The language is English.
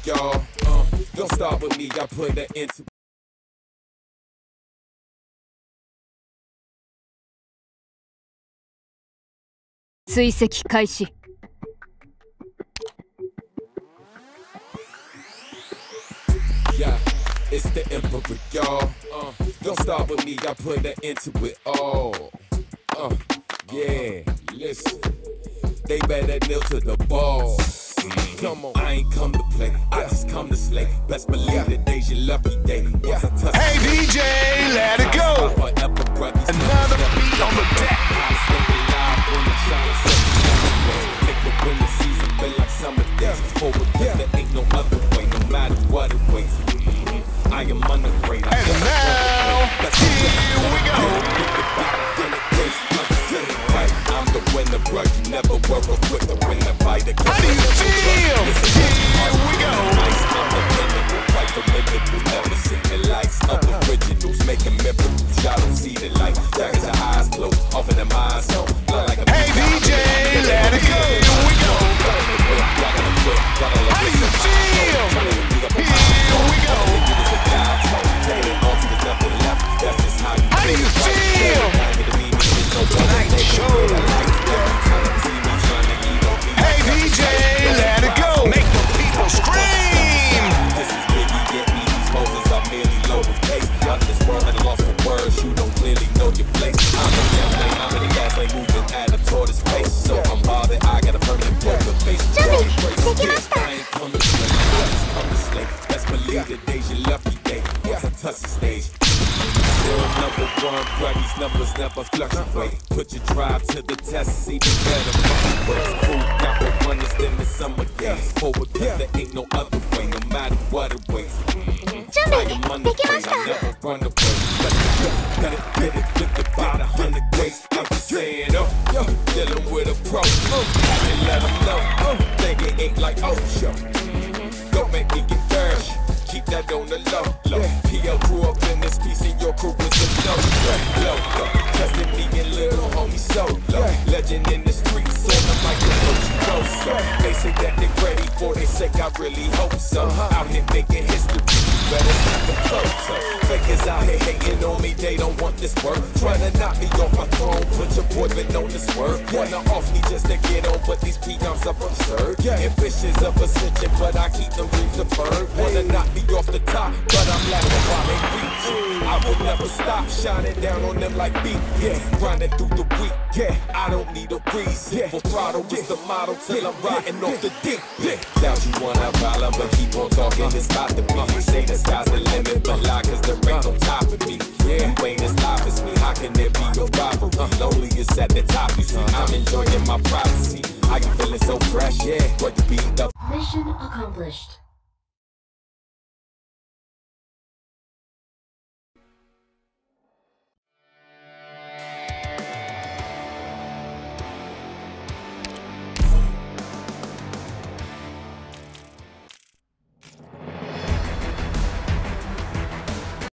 y'all. Don't start with me, I put an end to. 追跡開始。 Yeah, it's the emperor, y'all. Don't start with me, I put an end to it all. Yeah, listen. They better kneel to the ball. Come on, I ain't come to play, I just come to slay. Best believe today's your lucky day. Hey DJ, let it go. Another beat on the deck. Make the winter season feel like summer days. Forward, there ain't no other way, no matter what it weighs. I am unafraid. And now, here we go. I'm the winner, bro. You never work a quick to win the fight. How do you feel? Here we go. I'm the winner, fight for miracles. Never seen the lights of originals, making miracles. Y'all don't see the light. Jackets are eyes closed, off in the mind zone. Hey DJ, let it go. Here we go. How do you feel? Here we go. How do you feel? Tonight show. Hey DJ, let it go. Make the people scream. This is Biggie, get me. These poses are merely low with pace. Y'all in this world at a loss for words. You don't clearly know your place. I'm in the lane, I'm in the gas lane, moving at a tortoise pace. So I'm bothered, I got a permanent poker face. I ain't coming to play, I just come to slay. Best believe today's your lucky day. Once I touch the stage. Still number one, but these numbers never fluctuate. Put your drive to the test, even better. Works cool, got more runners than the summer days. Forward, there ain't no other way, no matter what it weighs. I am unafraid, I never run away. Gotta get it with about 100 ways. I'm just saying, dealing with a pro. And let them know, think it ain't like show. Don't make me get fresh. Keep that on the low. PL grew up in this piece and your crew was a low. Testing me and little homie solo. Legend in the streets, on the microphone, so they say that they ready for their sake, I really hope so. Out here making history, better stop the close. Fakers out here hating on me, they don't want this work. Trying to knock me off my throne, put your boy been on this work. Wanna off me just to get on, but these peons are absurd. Ambitions of ascension, but I keep them dreams deferred. Wanna knock me off the top, but I'm laughing while they reach. I will never stop shining down on them like beat. Grinding through the week. I don't need a reason. For throttle is the motto till I'm riding off the deep. Doubt you wanna problem, but keep on talking. It's about to be. Say the sky's the limit, but lie 'cause there ain't on top of me. You ain't as live as me. How can there be a rivalry? Lonely is at the top. You see, I'm enjoying my privacy. How you feeling so fresh? What you beat up? Mission accomplished.